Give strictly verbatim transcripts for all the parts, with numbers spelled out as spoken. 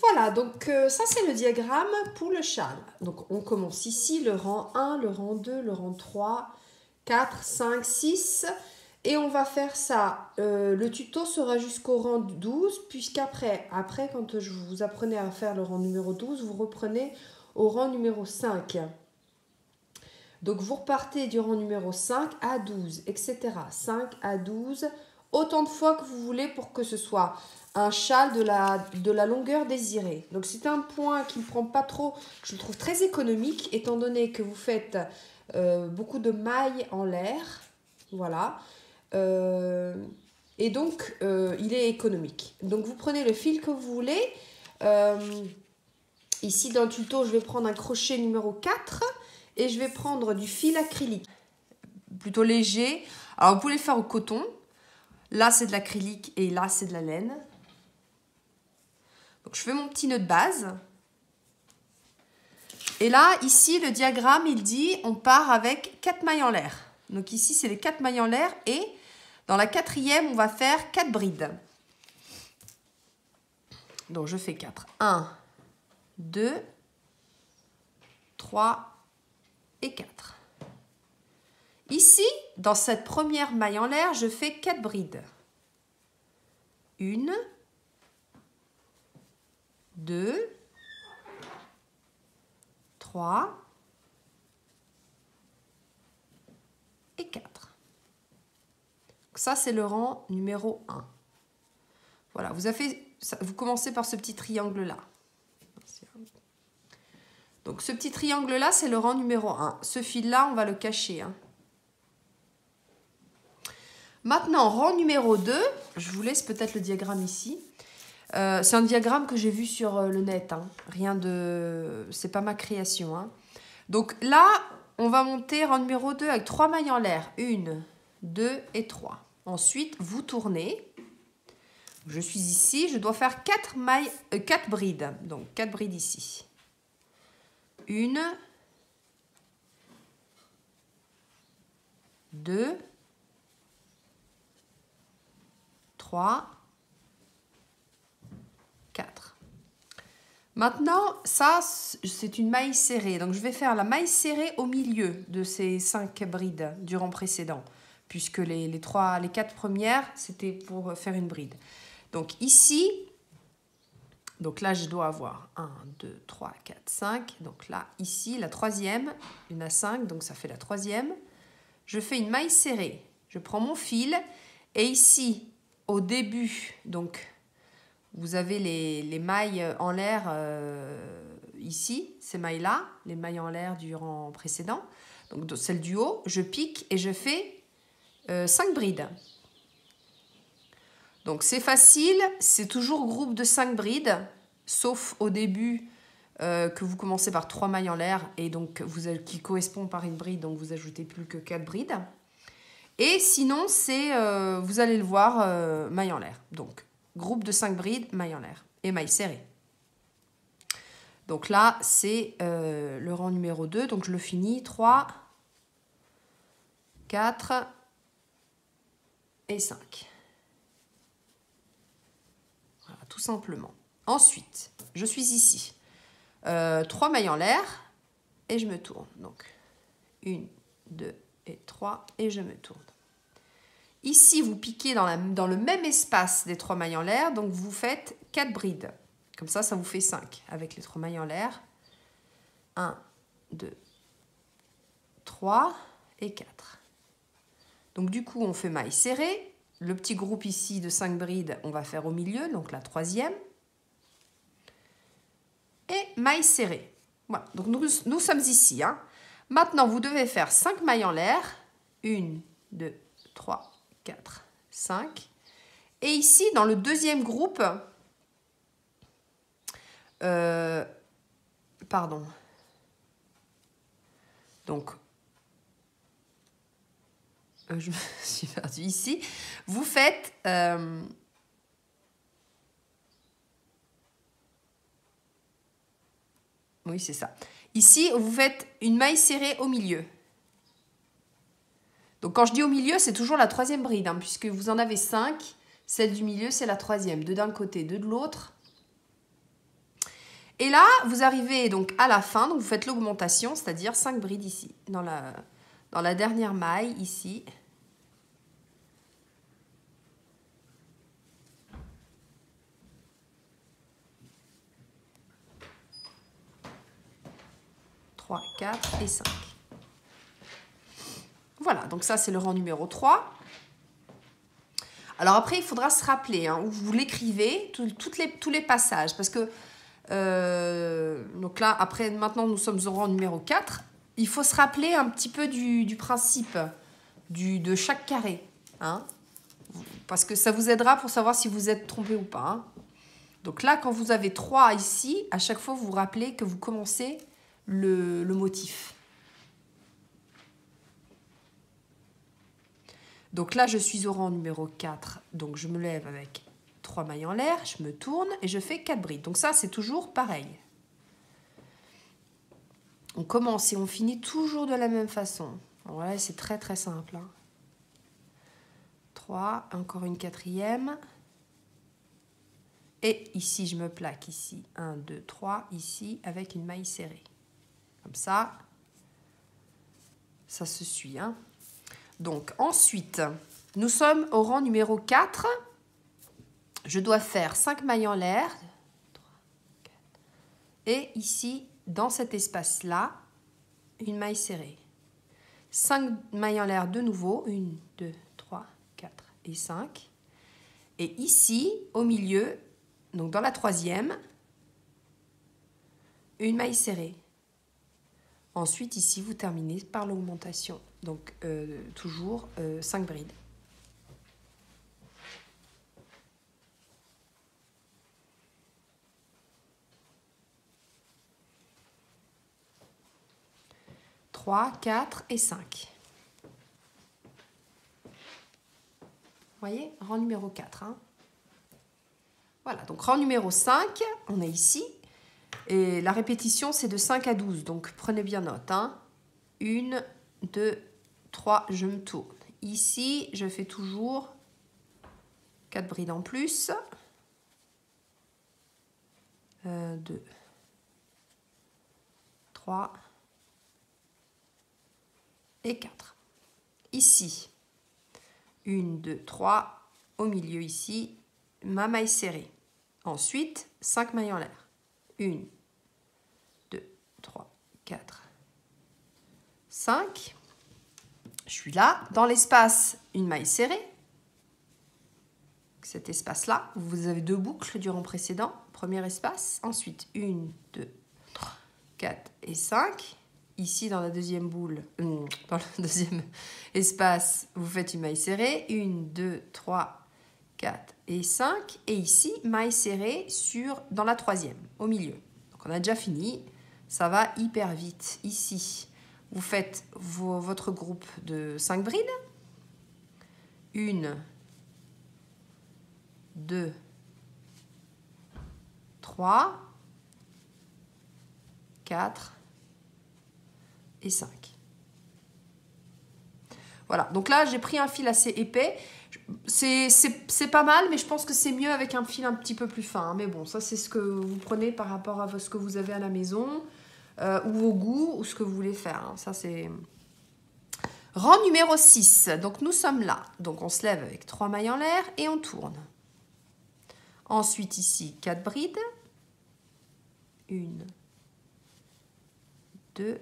Voilà, donc euh, ça c'est le diagramme pour le châle. Donc on commence ici, le rang un, le rang deux, le rang trois, quatre, cinq, six. Et on va faire ça. Euh, le tuto sera jusqu'au rang douze, puisqu'après, après, quand je vous apprenais à faire le rang numéro douze, vous reprenez au rang numéro cinq. Donc vous repartez du rang numéro cinq à douze, et cetera. cinq à douze, autant de fois que vous voulez pour que ce soit un châle de la, de la longueur désirée. Donc c'est un point qui ne prend pas trop, je le trouve très économique, étant donné que vous faites euh, beaucoup de mailles en l'air. Voilà. Euh, et donc, euh, il est économique. Donc, vous prenez le fil que vous voulez. Euh, ici, dans le tuto, je vais prendre un crochet numéro quatre et je vais prendre du fil acrylique. Plutôt léger. Alors, vous pouvez le faire au coton. Là, c'est de l'acrylique et là, c'est de la laine. Donc, je fais mon petit nœud de base. Et là, ici, le diagramme, il dit, on part avec quatre mailles en l'air. Donc ici, c'est les quatre mailles en l'air et dans la quatrième, on va faire quatre brides. Donc je fais quatre. un, deux, trois et quatre. Ici, dans cette première maille en l'air, je fais quatre brides. Une, deux, trois et quatre. Ça, c'est le rang numéro un. Voilà, vous, avez, vous commencez par ce petit triangle-là. Donc, ce petit triangle-là, c'est le rang numéro un. Ce fil-là, on va le cacher. Hein. Maintenant, rang numéro deux, je vous laisse peut-être le diagramme ici. Euh, c'est un diagramme que j'ai vu sur le net. Hein. Rien de... C'est pas ma création. Hein. Donc là, on va monter rang numéro deux avec trois mailles en l'air. Une, deux et trois. Ensuite, vous tournez. Je suis ici, je dois faire quatre mailles, euh, quatre brides. Donc, quatre brides ici. Une, deux, trois, quatre. Maintenant, ça, c'est une maille serrée. Donc, je vais faire la maille serrée au milieu de ces cinq brides du rang précédent. Puisque les, les, trois, les quatre premières, c'était pour faire une bride. Donc ici, donc là, je dois avoir un, deux, trois, quatre, cinq. Donc là, ici, la troisième, il y en a cinq, donc ça fait la troisième. Je fais une maille serrée. Je prends mon fil et ici, au début, donc vous avez les, les mailles en l'air euh, ici, ces mailles-là, les mailles en l'air du rang précédent. Donc celle du haut, je pique et je fais Euh, cinq brides. Donc c'est facile, c'est toujours groupe de cinq brides, sauf au début euh, que vous commencez par trois mailles en l'air et donc vous, qui correspond par une bride, donc vous ajoutez plus que quatre brides. Et sinon, c'est, euh, vous allez le voir, euh, maille en l'air. Donc groupe de cinq brides, maille en l'air et maille serrée. Donc là, c'est euh, le rang numéro deux, donc je le finis, trois, quatre et cinq. Voilà, tout simplement. Ensuite, je suis ici. Euh, trois mailles en l'air et je me tourne. Donc, une, deux et trois et je me tourne. Ici, vous piquez dans, la, dans le même espace des trois mailles en l'air, donc vous faites quatre brides. Comme ça, ça vous fait cinq avec les trois mailles en l'air. un, deux, trois et quatre. Donc, du coup, on fait maille serrée. Le petit groupe ici de cinq brides, on va faire au milieu, donc la troisième. Et maille serrée. Voilà, donc nous, nous sommes ici. Hein. Maintenant, vous devez faire cinq mailles en l'air. un, deux, trois, quatre, cinq. Et ici, dans le deuxième groupe, euh, pardon. Donc, je me suis perdue ici. Vous faites euh, oui, c'est ça. Ici, vous faites une maille serrée au milieu. Donc, quand je dis au milieu, c'est toujours la troisième bride, hein, puisque vous en avez cinq. Celle du milieu, c'est la troisième. Deux d'un côté, deux de l'autre. Et là, vous arrivez donc à la fin, donc vous faites l'augmentation, c'est-à-dire cinq brides ici, dans la, dans la dernière maille, ici. trois, quatre et cinq. Voilà, donc ça c'est le rang numéro trois. Alors après, il faudra se rappeler, hein, vous l'écrivez, tout, toutes les, tous les passages, parce que, euh, donc là, après, maintenant, nous sommes au rang numéro quatre, il faut se rappeler un petit peu du, du principe du, de chaque carré, hein, parce que ça vous aidera pour savoir si vous êtes trompé ou pas. Hein. Donc là, quand vous avez trois ici, à chaque fois, vous vous rappelez que vous commencez le, le motif. Donc là, je suis au rang numéro quatre, donc je me lève avec trois mailles en l'air, je me tourne et je fais quatre brides. Donc ça, c'est toujours pareil. On commence et on finit toujours de la même façon. Voilà, c'est très très simple. Hein. trois, encore une quatrième. Et ici, je me plaque ici. un, deux, trois, ici, avec une maille serrée. Comme ça, ça se suit. Hein. Donc, ensuite, nous sommes au rang numéro quatre. Je dois faire cinq mailles en l'air. Et ici, dans cet espace-là, une maille serrée. cinq mailles en l'air de nouveau. un, deux, trois, quatre et cinq. Et ici, au milieu, donc dans la troisième, une maille serrée. Ensuite, ici, vous terminez par l'augmentation. Donc, euh, toujours euh, cinq brides. trois, quatre et cinq. Vous voyez, rang numéro quatre. Hein. Voilà, donc rang numéro cinq, on est ici. Et la répétition, c'est de cinq à douze. Donc, prenez bien note. Hein. un, deux, trois, je me tourne. Ici, je fais toujours quatre brides en plus. un, deux, trois et quatre. Ici, un, deux, trois. Au milieu, ici, ma maille serrée. Ensuite, cinq mailles en l'air. un, deux, trois, quatre, cinq. Je suis là. Dans l'espace, une maille serrée. Cet espace-là, vous avez deux boucles du rang précédent. Premier espace. Ensuite, un, deux, trois, quatre et cinq. Ici, dans la deuxième boule, euh, dans le deuxième espace, vous faites une maille serrée. un, deux, trois, quatre et cinq. Et ici, maille serrée sur, dans la troisième, au milieu. Donc, on a déjà fini. Ça va hyper vite. Ici, vous faites vos, votre groupe de cinq brides. Une, deux, trois, quatre et cinq. Voilà, donc là, j'ai pris un fil assez épais. C'est pas mal, mais je pense que c'est mieux avec un fil un petit peu plus fin. Mais bon, ça, c'est ce que vous prenez par rapport à ce que vous avez à la maison, euh, ou vos goûts, ou ce que vous voulez faire. Hein. Ça, c'est... Rang numéro six. Donc, nous sommes là. Donc, on se lève avec trois mailles en l'air et on tourne. Ensuite, ici, quatre brides. Une, deux,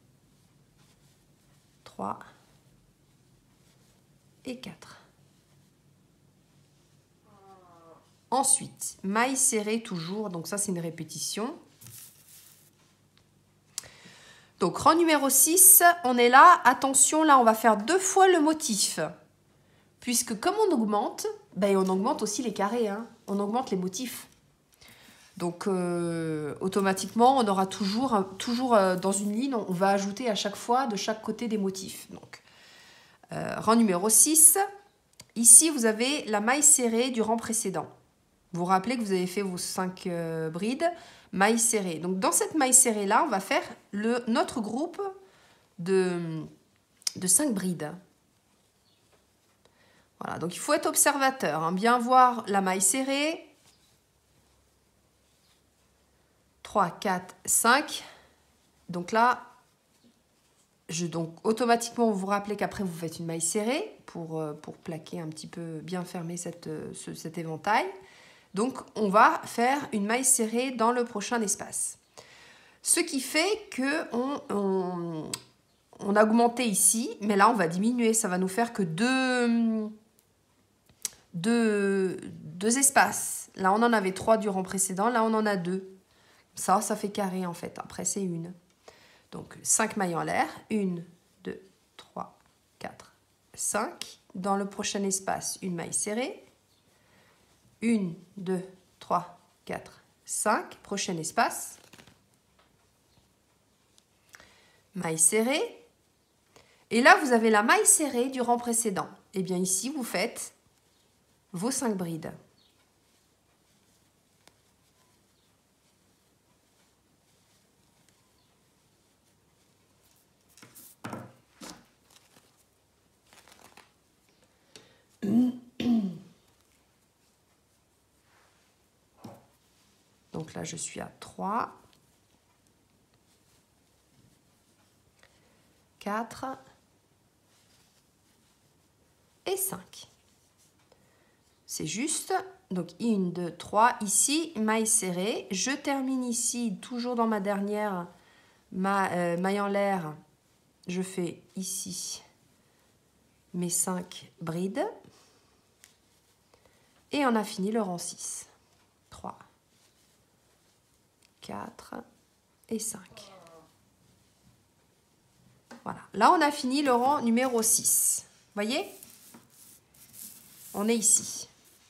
trois et quatre. Ensuite, maille serrée toujours. Donc, ça, c'est une répétition. Donc, rang numéro six, on est là. Attention, là, on va faire deux fois le motif. Puisque comme on augmente, ben, on augmente aussi les carrés. Hein. On augmente les motifs. Donc, euh, automatiquement, on aura toujours, toujours euh, dans une ligne, on va ajouter à chaque fois de chaque côté des motifs. Donc, euh, rang numéro six. Ici, vous avez la maille serrée du rang précédent. Vous vous rappelez que vous avez fait vos cinq euh, brides, maille serrée. Donc, dans cette maille serrée-là, on va faire le, notre groupe de, de cinq brides. Voilà, donc il faut être observateur, hein, bien voir la maille serrée. trois, quatre, cinq. Donc là, je, donc, automatiquement, vous vous rappelez qu'après, vous faites une maille serrée pour, pour plaquer un petit peu, bien fermer cette, ce, cet éventail. Donc, on va faire une maille serrée dans le prochain espace. Ce qui fait qu'on on, on a augmenté ici, mais là, on va diminuer. Ça va nous faire que deux, deux, deux espaces. Là, on en avait trois du rang précédent. Là, on en a deux. Ça, ça fait carré, en fait. Après, c'est une. Donc, cinq mailles en l'air. une, deux, trois, quatre, cinq. Dans le prochain espace, une maille serrée. un, deux, trois, quatre, cinq. Prochain espace. Maille serrée. Et là, vous avez la maille serrée du rang précédent. Et bien ici, vous faites vos cinq brides. Donc là, je suis à trois, quatre et cinq. C'est juste. Donc, un, deux, trois. Ici, maille serrée. Je termine ici, toujours dans ma dernière ma, euh, maille en l'air. Je fais ici mes cinq brides. Et on a fini le rang six. trois, quatre et cinq. Voilà. Là, on a fini le rang numéro six. Vous voyez? On est ici.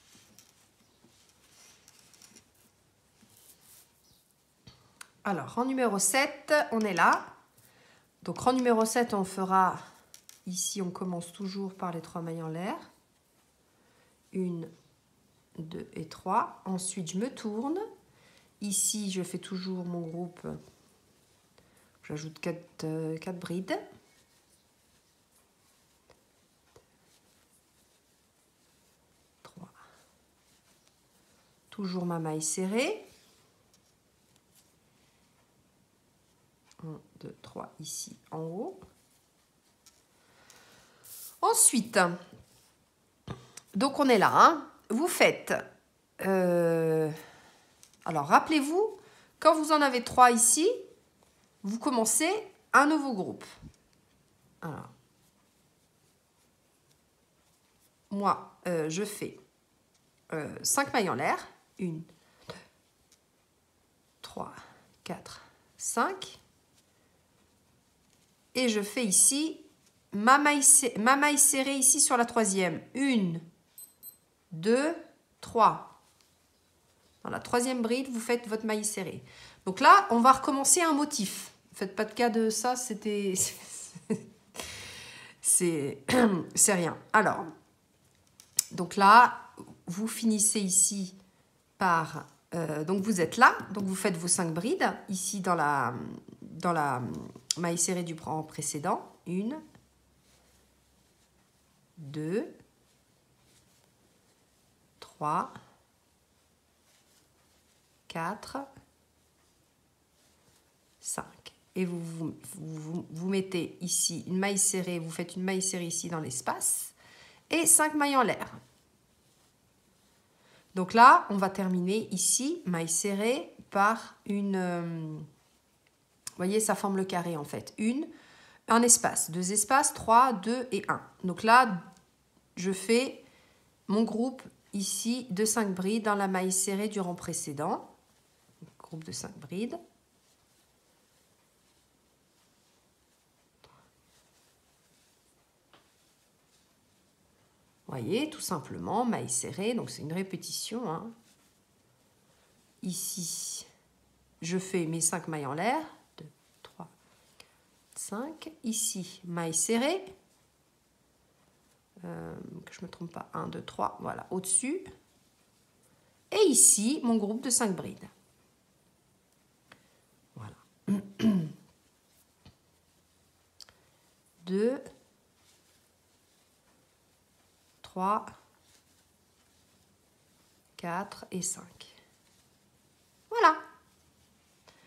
Alors, rang numéro sept, on est là. Donc, rang numéro sept, on fera... Ici, on commence toujours par les trois mailles en l'air. une, deux et trois. Ensuite, je me tourne. Ici, je fais toujours mon groupe. J'ajoute quatre, euh, quatre brides. trois. Toujours ma maille serrée. un, deux, trois, ici en haut. Ensuite, donc on est là, hein. Vous faites, euh, alors rappelez-vous, quand vous en avez trois ici, vous commencez un nouveau groupe. Alors, moi, euh, je fais euh, cinq mailles en l'air. un, deux, trois, quatre, cinq. Et je fais ici ma maille, ma maille serrée ici sur la troisième. un, deux, trois. Dans la troisième bride, vous faites votre maille serrée. Donc là, on va recommencer un motif. Ne faites pas de cas de ça, c'était... c'est rien. Alors, donc là, vous finissez ici par... Euh, donc vous êtes là, donc vous faites vos cinq brides, ici dans la, dans la maille serrée du rang précédent. une, deux, trois, quatre, cinq. Et vous vous, vous vous mettez ici une maille serrée, vous faites une maille serrée ici dans l'espace et cinq mailles en l'air. Donc là, on va terminer ici, maille serrée, par une... Euh, vous voyez, ça forme le carré en fait. Une, un espace, deux espaces, trois, deux et un. Donc là, je fais mon groupe ici de cinq brides dans la maille serrée du rang précédent. Groupe de cinq brides. Vous voyez, tout simplement, maille serrée, donc c'est une répétition. Hein. Ici, je fais mes cinq mailles en l'air. deux, trois, cinq. Ici, maille serrée. Euh, que je ne me trompe pas. un, deux, trois. Voilà, au-dessus. Et ici, mon groupe de cinq brides. Voilà. deux, trois, quatre et cinq. Voilà.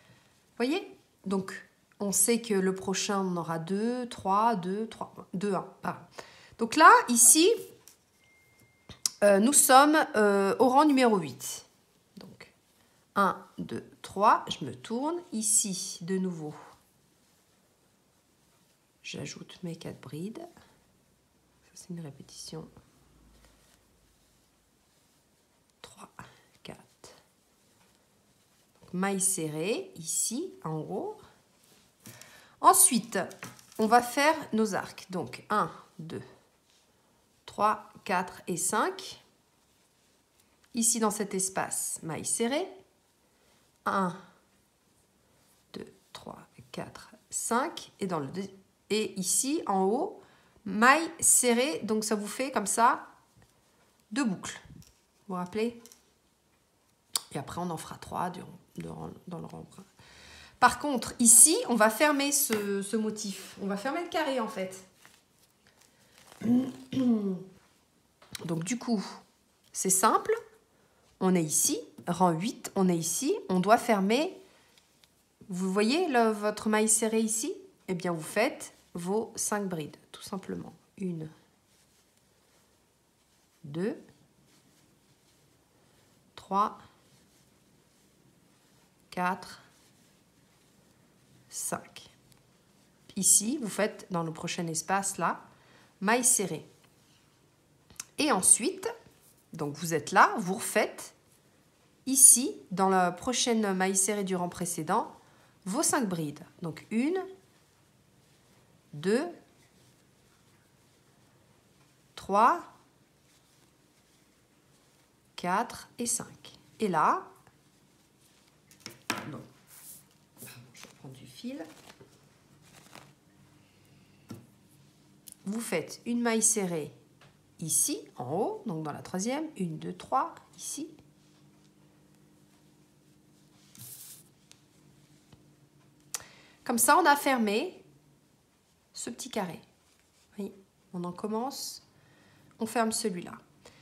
voyez? Donc, on sait que le prochain, on aura deux, trois, deux, trois, deux, un. Pardon. Donc là, ici, euh, nous sommes euh, au rang numéro huit. Donc, un, deux, trois, je me tourne. Ici, de nouveau, j'ajoute mes quatre brides. Ça, c'est une répétition. trois, quatre. Donc, maille serrée, ici, en haut. Ensuite, on va faire nos arcs. Donc, un, deux, trois, quatre et cinq. Ici, dans cet espace, maille serrée. un, deux, trois, quatre, cinq. Et, dans le, et ici, en haut, maille serrée. Donc, ça vous fait comme ça deux boucles. Vous vous rappelez? Et après, on en fera trois dans le rang. Par contre, ici, on va fermer ce, ce motif. On va fermer le carré, en fait. Donc, du coup, c'est simple. On est ici, rang huit, on est ici. On doit fermer. Vous voyez le, votre maille serrée ici? Eh bien, vous faites vos cinq brides, tout simplement. Une, deux, trois, quatre, cinq. Ici, vous faites dans le prochain espace là, maille serrée. Et ensuite, donc vous êtes là, vous refaites ici, dans la prochaine maille serrée du rang précédent, vos cinq brides. Donc une, deux, trois, quatre et cinq. Et là, non, je prends du fil. Vous faites une maille serrée ici, en haut, donc dans la troisième, une, deux, trois, ici. Comme ça, on a fermé ce petit carré. Oui, on en commence, on ferme celui-là.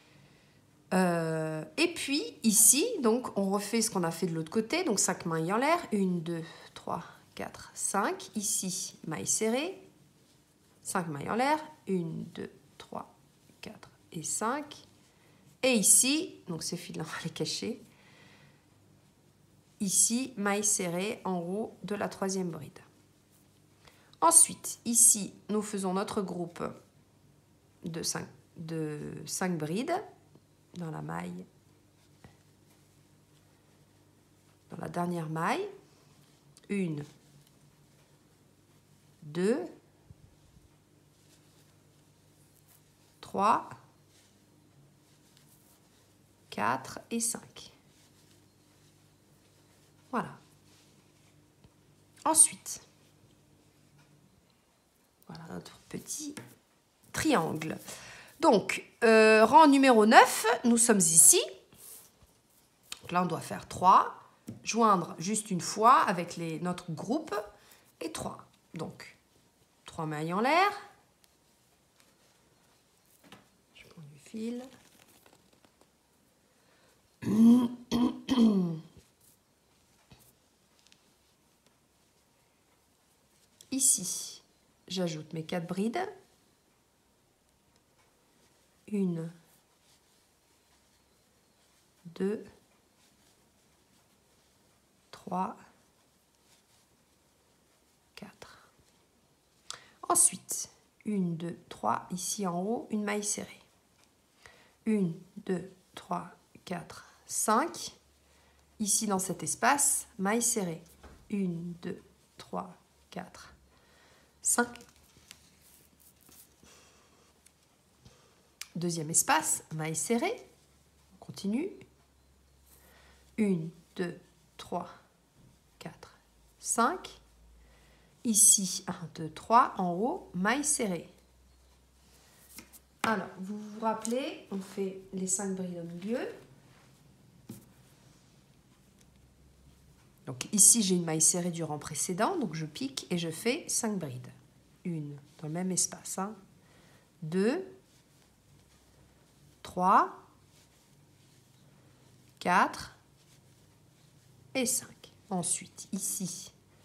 Euh, et puis, ici, donc, on refait ce qu'on a fait de l'autre côté, donc cinq mailles en l'air, une, deux, trois, quatre, cinq. Ici, maille serrée, cinq mailles en l'air, une, deux, trois, quatre et cinq. Et ici, donc ces fils-là, on va les cacher. Ici, maille serrée en haut de la troisième bride. Ensuite, ici, nous faisons notre groupe de cinq, de cinq brides dans la maille, dans la dernière maille. Une, deux, trois, quatre et cinq. Voilà. Ensuite, voilà notre petit triangle. Donc, euh, rang numéro neuf, nous sommes ici. Donc là, on doit faire trois, joindre juste une fois avec les, notre groupe et trois. Donc, trois mailles en l'air. Je prends du fil. Ici, j'ajoute mes quatre brides. Une, deux, trois, quatre. Ensuite, une, deux, trois, ici en haut, une maille serrée. Une, deux, trois, quatre, cinq. Ici dans cet espace, maille serrée. Une, deux, trois, quatre, cinq. Deuxième espace, maille serrée. On continue. Une, deux, trois, quatre, cinq. Ici, un, deux, trois. En haut, maille serrée. Alors, vous vous rappelez, on fait les cinq brides au milieu. Donc ici, j'ai une maille serrée du rang précédent. Donc je pique et je fais cinq brides. Une dans le même espace. Hein. Deux. trois, quatre et cinq. Ensuite, ici,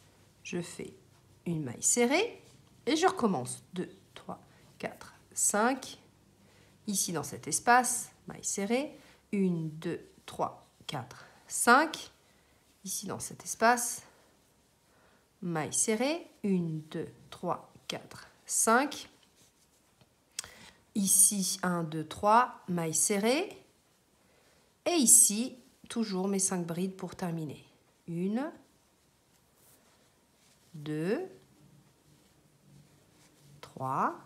je fais une maille serrée et je recommence. deux, trois, quatre, cinq. Ici, dans cet espace, maille serrée. un, deux, trois, quatre, cinq. Ici, dans cet espace, maille serrée. un, deux, trois, quatre, cinq. Ici, un, deux, trois, maille serrée. Et ici, toujours mes cinq brides pour terminer. une, deux, trois,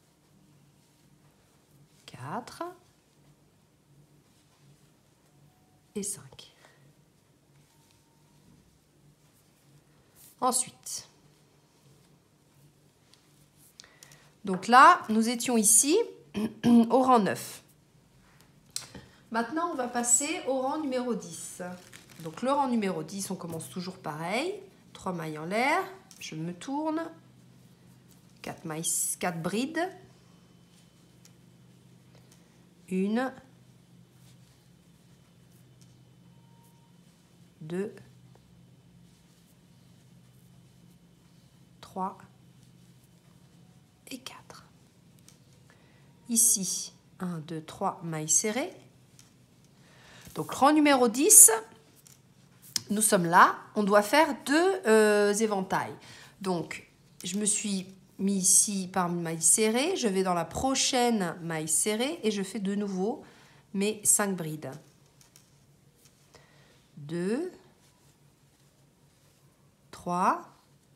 quatre et cinq. Ensuite, donc là, nous étions ici au rang neuf. Maintenant, on va passer au rang numéro dix. Donc le rang numéro dix, on commence toujours pareil. trois mailles en l'air, je me tourne. quatre mailles, quatre brides. une, deux, trois et quatre. Ici, un, deux, trois, mailles serrées. Donc, rang numéro dix, nous sommes là. On doit faire deux euh, éventails. Donc, je me suis mis ici par une maille serrée. Je vais dans la prochaine maille serrée et je fais de nouveau mes cinq brides. deux, trois,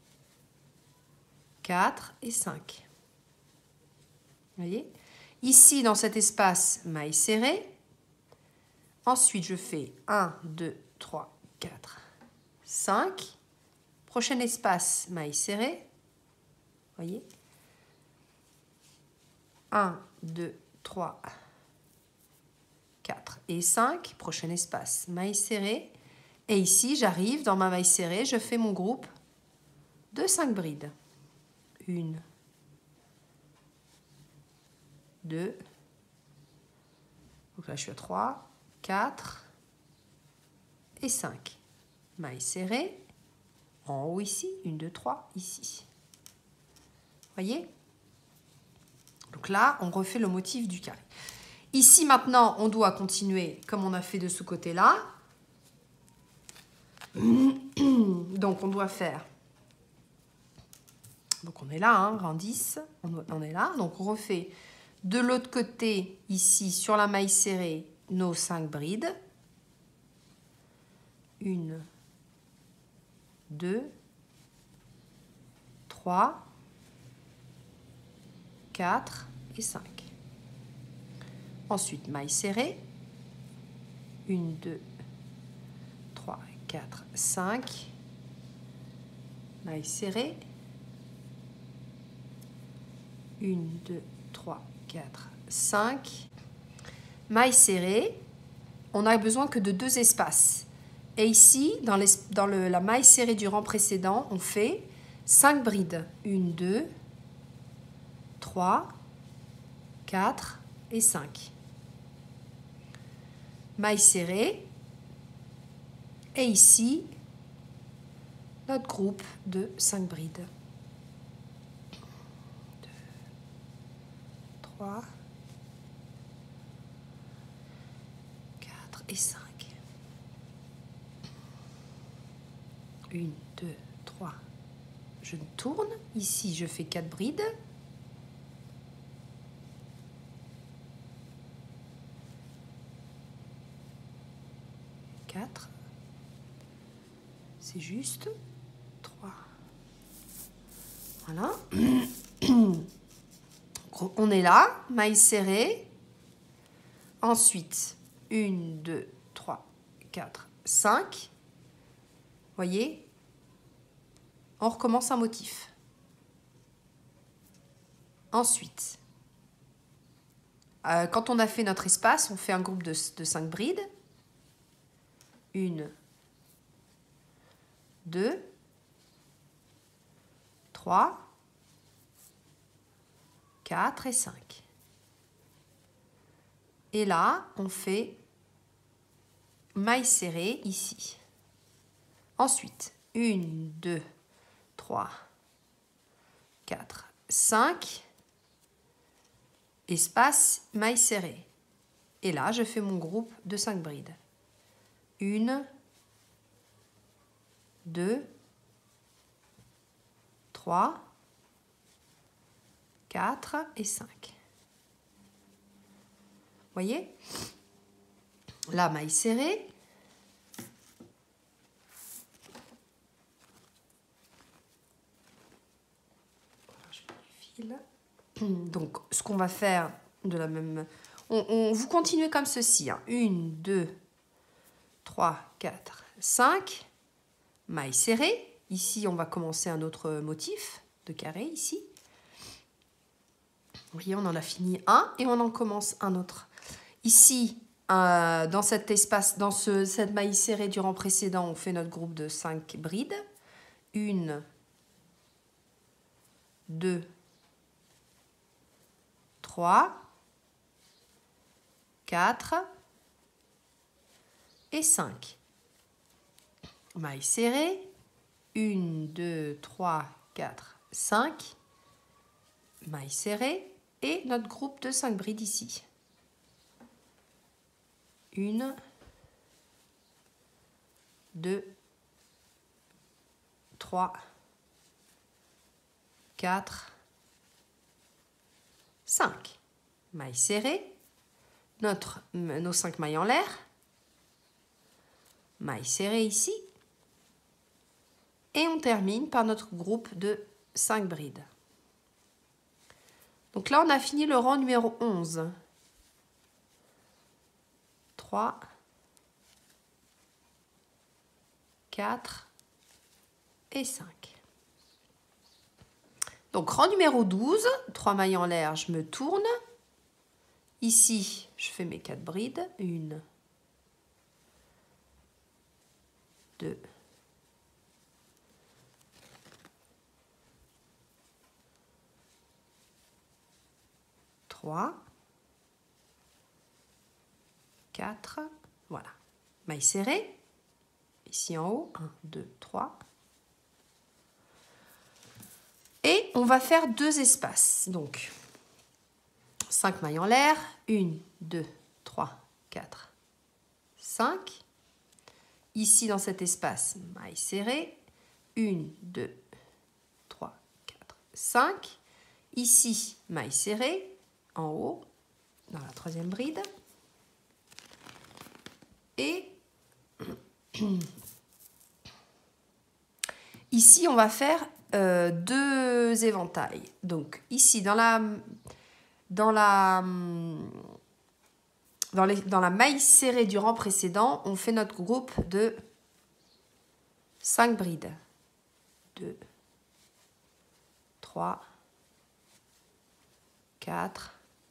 quatre et cinq. Vous voyez? Ici, dans cet espace, maille serrée. Ensuite, je fais un, deux, trois, quatre, cinq. Prochain espace, maille serrée. Vous voyez? un, deux, trois, quatre et cinq. Prochain espace, maille serrée. Et ici, j'arrive dans ma maille serrée, je fais mon groupe de cinq brides. une, deux, donc là je suis à trois, quatre et cinq. Maille serrée, en haut ici, un, deux, trois, ici. Voyez? Donc là, on refait le motif du carré. Ici maintenant, on doit continuer comme on a fait de ce côté-là. Donc on doit faire, donc on est là, hein, rang dix, on, on est là, donc on refait de l'autre côté, ici, sur la maille serrée, nos cinq brides. une, deux, trois, quatre et cinq. Ensuite, maille serrée. un, deux, trois, quatre, cinq. Maille serrée. un, deux, trois, quatre, cinq. Maille serrée. On n'a besoin que de deux espaces. Et ici, dans, les, dans le, la maille serrée du rang précédent, on fait cinq brides. un, deux, trois, quatre et cinq. Maille serrée. Et ici, notre groupe de cinq brides. deux, trois, quatre et cinq. un, deux, trois. Je tourne. Ici, je fais quatre brides. quatre. C'est juste. trois. Voilà. On est là. Maille serrée. Ensuite, un, deux, trois, quatre, cinq. Voyez, on recommence un motif. Ensuite, euh, quand on a fait notre espace, on fait un groupe de, de cinq brides. une, deux, trois, quatre et cinq. Et là, on fait maille serrée ici. Ensuite, un, deux, trois, quatre, cinq. Espace, maille serrée. Et là, je fais mon groupe de cinq brides. une, deux, trois, quatre et cinq. Voyez? La maille serrée. Je mets du fil. Donc, ce qu'on va faire de la même... On, on, vous continuez comme ceci. Hein. une, deux, trois, quatre, cinq. Maille serrée. Ici, on va commencer un autre motif de carré, ici. Vous voyez, on en a fini un et on en commence un autre. Ici, euh, dans cet espace, dans ce, cette maille serrée du rang précédent, on fait notre groupe de cinq brides. une, deux, trois, quatre et cinq. Maille serrée. une, deux, trois, quatre, cinq. Maille serrée. Et notre groupe de cinq brides ici. une, deux, trois, quatre, cinq. Maille serrée. Notre, nos cinq mailles en l'air. Maille serrée ici. Et on termine par notre groupe de cinq brides. Donc là, on a fini le rang numéro onze. trois, quatre et cinq. Donc rang numéro douze, trois mailles en l'air, je me tourne. Ici, je fais mes quatre brides. une, deux, trois, quatre, voilà. Maille serrée, ici en haut, un, deux, trois. Et on va faire deux espaces, donc cinq mailles en l'air, une, deux, trois, quatre, cinq. Ici dans cet espace, maille serrée, une, deux, trois, quatre, cinq. Ici, maille serrée, en haut, dans la troisième bride. Et ici, on va faire euh, deux éventails. Donc ici, dans la, dans la, dans les, dans la maille serrée du rang précédent, on fait notre groupe de cinq brides. deux, trois, quatre,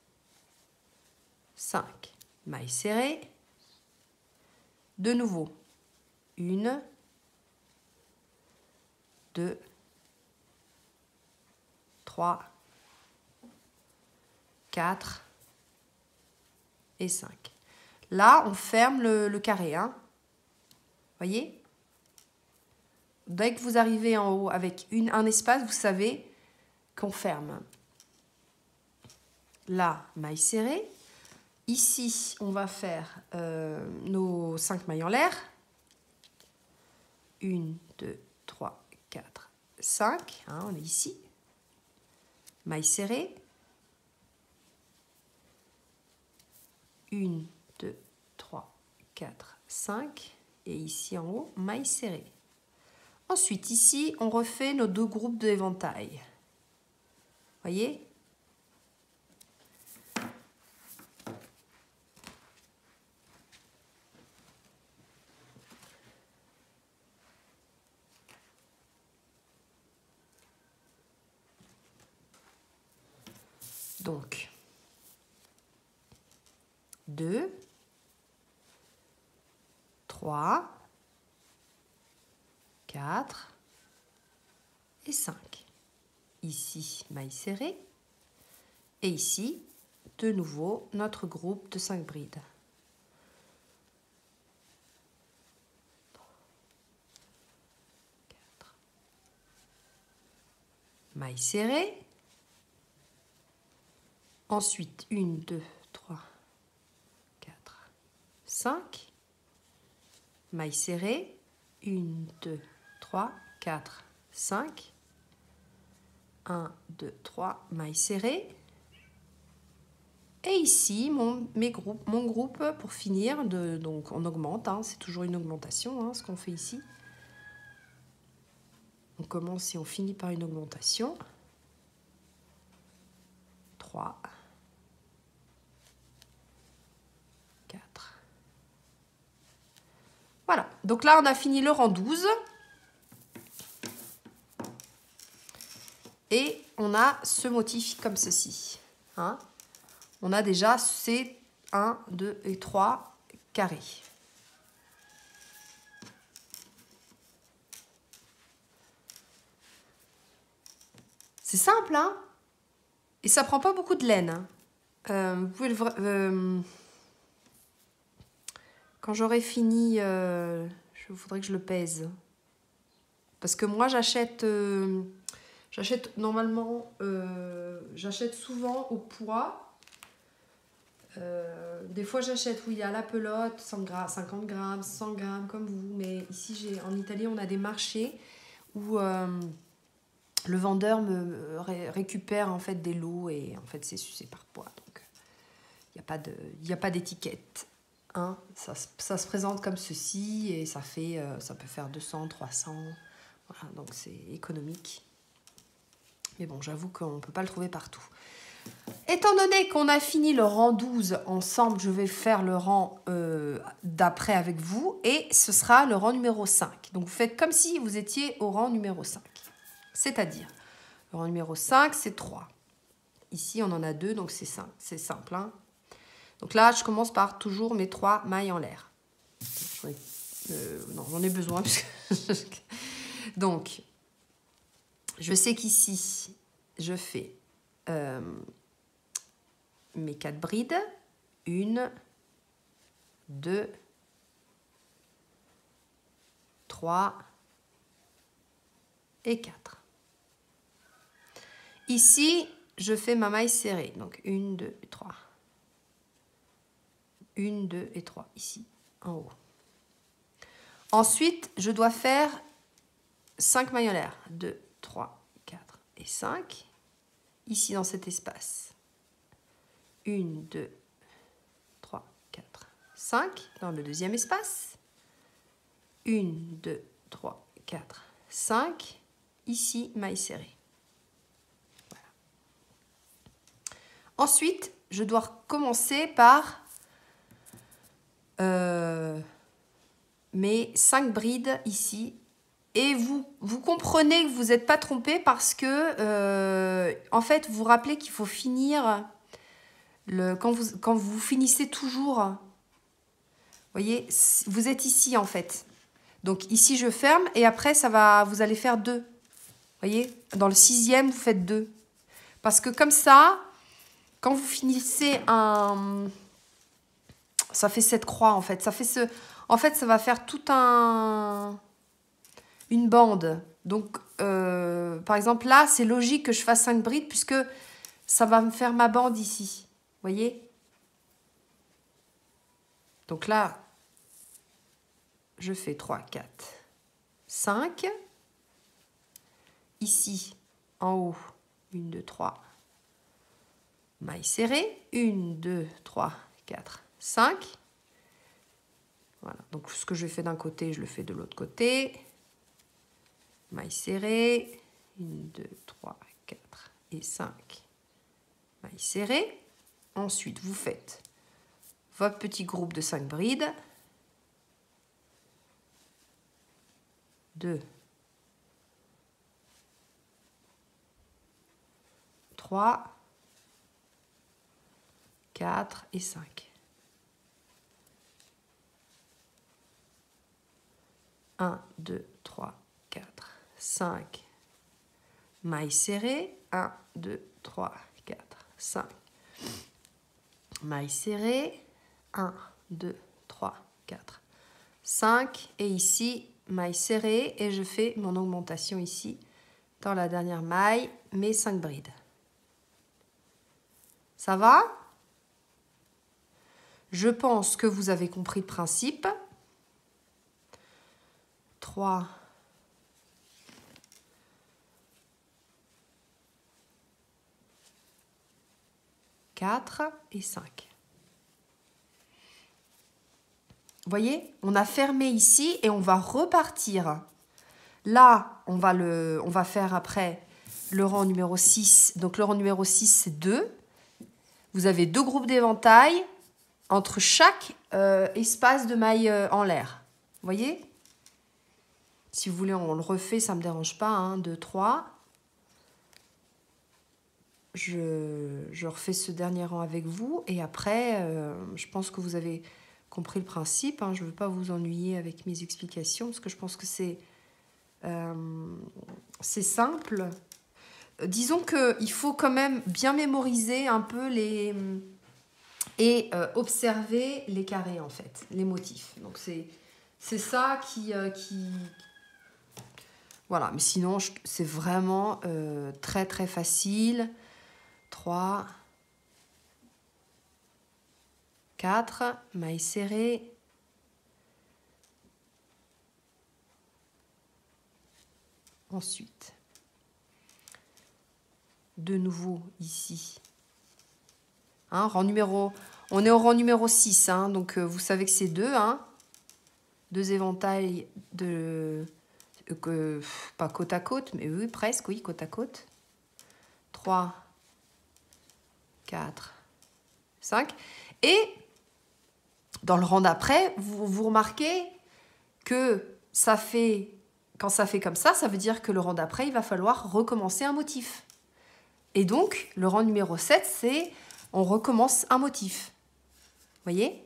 cinq. Maille serrée. De nouveau, une, deux, trois, quatre et cinq. Là, on ferme le, le carré. Hein. Voyez? Dès que vous arrivez en haut avec une, un espace, vous savez qu'on ferme. Là, maille serrée. Ici, on va faire euh, nos cinq mailles en l'air. une, deux, trois, quatre, cinq. Hein, on est ici. Maille serrée. une, deux, trois, quatre, cinq. Et ici en haut, maille serrée. Ensuite, ici, on refait nos deux groupes d'éventail. Voyez ? Donc, deux, trois, quatre et cinq. Ici, maille serrée. Et ici, de nouveau, notre groupe de cinq brides. maille serrée. Ensuite, un, deux, trois, quatre, cinq. Maille serrée. un, deux, trois, quatre, cinq. un, deux, trois, maille serrée. Et ici, mon, mes groupes, mon groupe, pour finir, de, donc on augmente, hein, c'est toujours une augmentation, hein, ce qu'on fait ici. On commence et on finit par une augmentation. trois, quatre. Voilà, donc là on a fini le rang douze. Et on a ce motif comme ceci. Hein. On a déjà ces un, deux et trois carrés. C'est simple, hein? Et ça prend pas beaucoup de laine. Hein. Euh, vous pouvez le... Euh, quand j'aurai fini, euh, je voudrais que je le pèse. Parce que moi, j'achète... Euh, j'achète normalement... Euh, j'achète souvent au poids. Euh, des fois j'achète où il y a la pelote, cent grammes, cinquante grammes, cent grammes comme vous, mais ici j'ai en Italie on a des marchés où euh, le vendeur me ré récupère en fait des lots et en fait c'est c'est par poids, donc il n'y a pas de il n'y a pas d'étiquette, hein. ça, ça se présente comme ceci et ça fait euh, ça peut faire deux cents, trois cents, voilà, donc c'est économique, mais bon j'avoue qu'on ne peut pas le trouver partout. Étant donné qu'on a fini le rang douze ensemble, je vais faire le rang euh, d'après avec vous et ce sera le rang numéro cinq. Donc vous faites comme si vous étiez au rang numéro cinq. C'est-à-dire, le rang numéro cinq, c'est trois. Ici, on en a deux, donc c'est cinq. C'est simple. Hein. Donc là, je commence par toujours mes trois mailles en l'air. Euh, non, j'en ai besoin. Donc, je sais qu'ici, je fais... Euh, mes quatre brides, une, deux, trois et quatre. Ici, je fais ma maille serrée, donc une, deux et trois. une, deux et trois, ici, en haut. Ensuite, je dois faire cinq mailles en l'air, deux, trois, quatre et cinq, ici dans cet espace. un, deux, trois, quatre, cinq dans le deuxième espace. un, deux, trois, quatre, cinq. Ici, maille serrée. Voilà. Ensuite, je dois commencer par euh, mes cinq brides ici. Et vous, vous comprenez que vous n'êtes pas trompé parce que, euh, en fait, vous vous rappelez qu'il faut finir... Le, quand, vous, quand vous finissez toujours, vous voyez, vous êtes ici en fait. Donc ici je ferme et après ça va, vous allez faire deux. Vous voyez, dans le sixième vous faites deux. Parce que comme ça, quand vous finissez un... Ça fait cette croix en fait. Ça fait ce... En fait ça va faire tout un... Une bande. Donc euh, par exemple là c'est logique que je fasse cinq brides puisque ça va me faire ma bande ici. Voyez? Donc là, je fais trois, quatre, cinq. Ici, en haut, un, deux, trois. Maille serrée. un, deux, trois, quatre, cinq. Voilà. Donc ce que je fais d'un côté, je le fais de l'autre côté. Maille serrée. un, deux, trois, quatre et cinq. Maille serrée. Ensuite, vous faites votre petit groupe de cinq brides. deux, trois, quatre et cinq. un, deux, trois, quatre, cinq. Maille serrée. un, deux, trois, quatre, cinq. Maille serrée, un, deux, trois, quatre, cinq, et ici, maille serrée, et je fais mon augmentation ici, dans la dernière maille mes cinq brides. Ça va? Je pense que vous avez compris le principe. trois, quatre et cinq. Vous voyez, on a fermé ici et on va repartir. Là, on va, le, on va faire après le rang numéro six. Donc, le rang numéro six, c'est deux. Vous avez deux groupes d'éventail entre chaque euh, espace de maille euh, en l'air. Vous voyez? Si vous voulez, on le refait, ça ne me dérange pas. un, deux, trois. Je, je refais ce dernier rang avec vous. Et après, euh, je pense que vous avez compris le principe. Hein. Je ne veux pas vous ennuyer avec mes explications parce que je pense que c'est euh, c'est simple. Euh, disons qu'il faut quand même bien mémoriser un peu les... et euh, observer les carrés, en fait, les motifs. Donc, c'est c'est ça qui... Euh, qui... Voilà, mais sinon, c'est vraiment euh, très, très facile. trois, quatre, mailles serrées. Ensuite, de nouveau ici. Hein, rang numéro, on est au rang numéro six, hein, donc euh, vous savez que c'est deux. Hein, deux éventails de... Euh, pas côte à côte, mais oui, presque, oui, côte à côte. trois, quatre, cinq. Et dans le rang d'après, vous, vous remarquez que ça fait, quand ça fait comme ça, ça veut dire que le rang d'après, il va falloir recommencer un motif. Et donc, le rang numéro sept, c'est on recommence un motif. Vous voyez?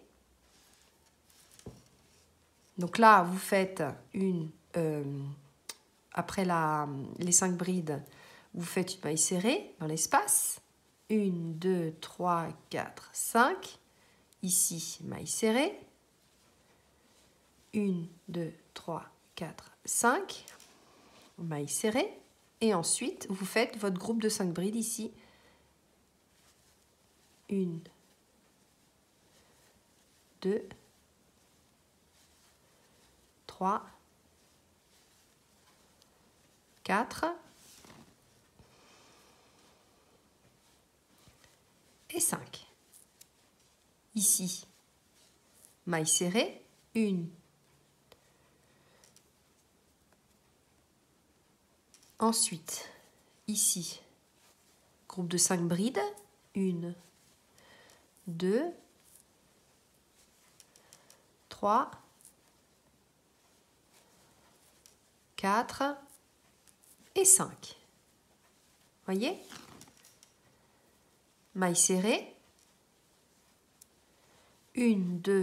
Donc là, vous faites une... Euh, après la, les cinq brides, vous faites une maille serrée dans l'espace. une, deux, trois, quatre, cinq. Ici, maille serrée. une, deux, trois, quatre, cinq. Maille serrée. Et ensuite, vous faites votre groupe de cinq brides ici. une, deux, trois, quatre et cinq. Ici, maille serrée, une. Ensuite, ici, groupe de cinq brides, une, deux, trois, quatre et cinq. Voyez? Maille serrée. une, deux,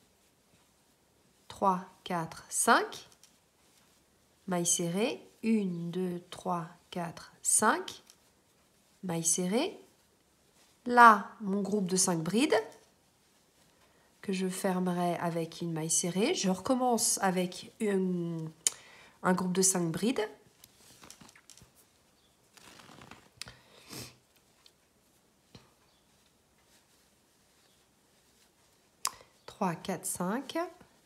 trois, quatre, cinq. Maille serrée. une, deux, trois, quatre, cinq. Maille serrée. Là, mon groupe de cinq brides que je fermerai avec une maille serrée. Je recommence avec une, un groupe de cinq brides. trois, quatre, cinq.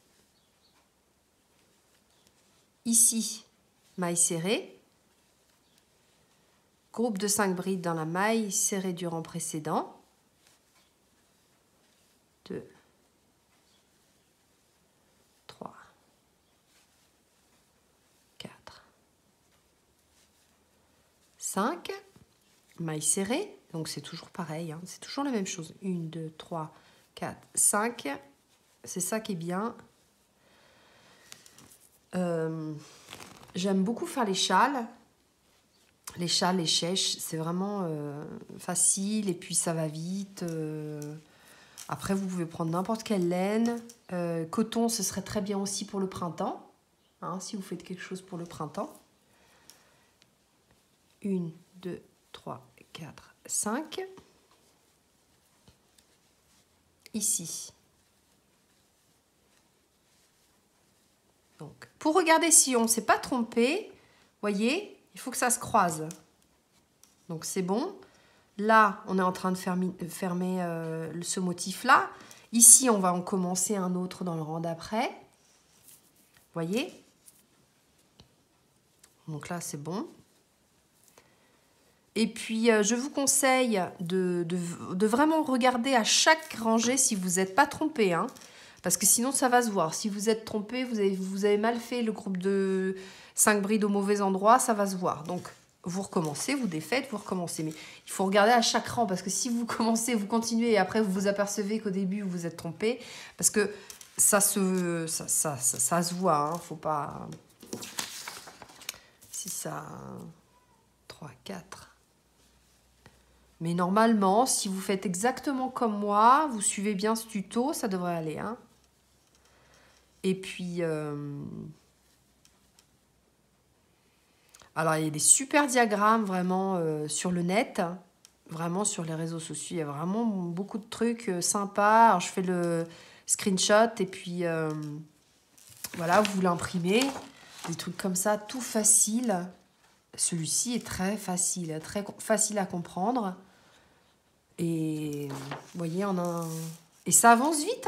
Ici, maille serrée. Groupe de cinq brides dans la maille serrée du rang précédent. deux, trois, quatre, cinq. Maille serrée. Donc c'est toujours pareil, hein, c'est toujours la même chose. une, deux, trois, quatre, cinq. C'est ça qui est bien. Euh, J'aime beaucoup faire les châles. Les châles, les chèches, c'est vraiment euh, facile et puis ça va vite. Euh, après, vous pouvez prendre n'importe quelle laine. Euh, coton, ce serait très bien aussi pour le printemps. Hein, si vous faites quelque chose pour le printemps. une, deux, trois, quatre, cinq. Ici. Donc, pour regarder si on ne s'est pas trompé, voyez, Il faut que ça se croise. Donc c'est bon. Là, on est en train de fermer, fermer euh, ce motif-là. Ici, on va en commencer un autre dans le rang d'après. Vous voyez? Donc là, c'est bon. Et puis, euh, je vous conseille de, de, de vraiment regarder à chaque rangée si vous n'êtes pas trompé. Hein, parce que sinon, ça va se voir. Si vous êtes trompé, vous avez, vous avez mal fait le groupe de cinq brides au mauvais endroit, ça va se voir. Donc, vous recommencez, vous défaites, vous recommencez. Mais il faut regarder à chaque rang parce que si vous commencez, vous continuez et après, vous vous apercevez qu'au début, vous vous êtes trompé. Parce que ça se, ça, ça, ça, ça se voit. Hein, faut pas... Si ça... trois, quatre... Mais normalement, si vous faites exactement comme moi, vous suivez bien ce tuto, ça devrait aller. Hein. Et puis, euh... alors il y a des super diagrammes vraiment euh, sur le net, vraiment sur les réseaux sociaux. Il y a vraiment beaucoup de trucs euh, sympas. Alors, je fais le screenshot et puis euh... voilà, vous l'imprimez. Des trucs comme ça, tout facile. Celui-ci est très facile, très facile à comprendre. Et vous voyez, on a un... Et ça avance vite.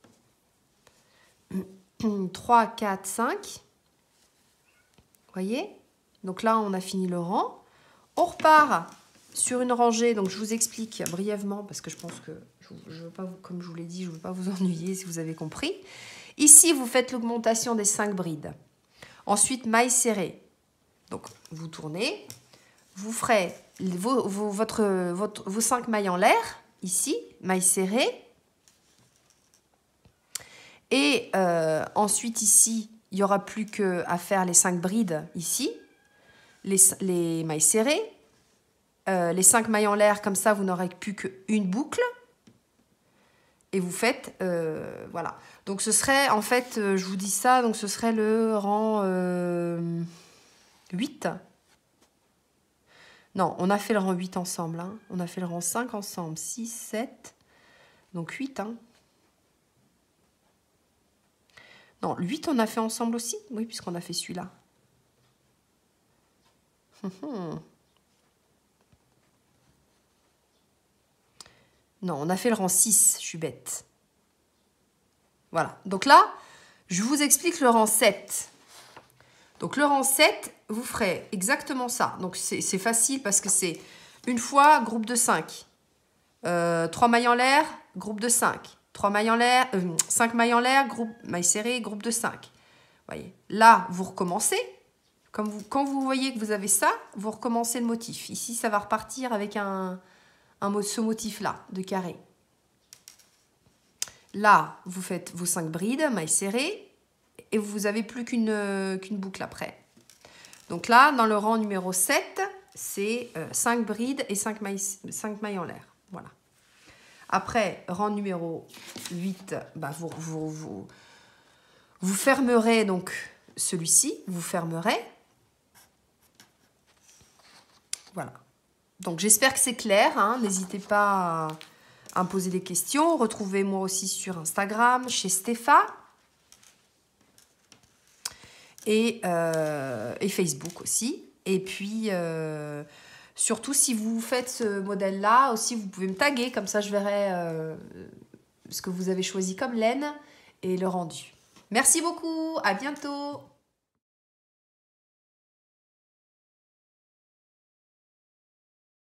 Hein. trois, quatre, cinq. Vous voyez? Donc là, on a fini le rang. On repart sur une rangée. Donc, je vous explique brièvement parce que je pense que, je, je veux pas vous, comme je vous l'ai dit, je ne veux pas vous ennuyer si vous avez compris. Ici, vous faites l'augmentation des cinq brides. Ensuite, maille serrée. Donc, vous tournez. Vous ferez vos, vos, votre, votre, vos cinq mailles en l'air, ici, maille serrée. Et euh, ensuite, ici, il n'y aura plus qu'à faire les cinq brides, ici, les, les mailles serrées. Euh, les cinq mailles en l'air, comme ça, vous n'aurez plus qu'une boucle. Et vous faites, euh, voilà. Donc, ce serait, en fait, euh, je vous dis ça, donc ce serait le rang euh, huit. Non, on a fait le rang huit ensemble. Hein. On a fait le rang cinq ensemble. six, sept. Donc huit. Hein. Non, le huit, on a fait ensemble aussi. Oui, puisqu'on a fait celui-là. Non, on a fait le rang six. Je suis bête. Voilà. Donc là, je vous explique le rang sept. Donc le rang sept, vous ferez exactement ça. Donc c'est facile parce que c'est une fois groupe de cinq. Euh, trois mailles en l'air, groupe de cinq. trois mailles en l'air, euh, cinq mailles en l'air, groupe maille serrée, groupe de cinq. Voyez. Là, vous recommencez. Comme vous, quand vous voyez que vous avez ça, vous recommencez le motif. Ici, ça va repartir avec un, un, ce motif-là, de carré. Là, vous faites vos cinq brides, maille serrée. Et vous n'avez plus qu'une euh, qu'une boucle après. Donc là, dans le rang numéro sept, c'est euh, cinq brides et cinq mailles, cinq mailles en l'air. Voilà. Après, rang numéro huit, bah, vous, vous, vous, vous fermerez donc celui-ci. Vous fermerez. Voilà. Donc, j'espère que c'est clair. Hein. N'hésitez pas à, à me poser des questions. Retrouvez-moi aussi sur Instagram, chez Stéfa. Et, euh, et Facebook aussi. Et puis, euh, surtout, si vous faites ce modèle-là, aussi, vous pouvez me taguer. Comme ça, je verrai euh, ce que vous avez choisi comme laine et le rendu. Merci beaucoup. À bientôt.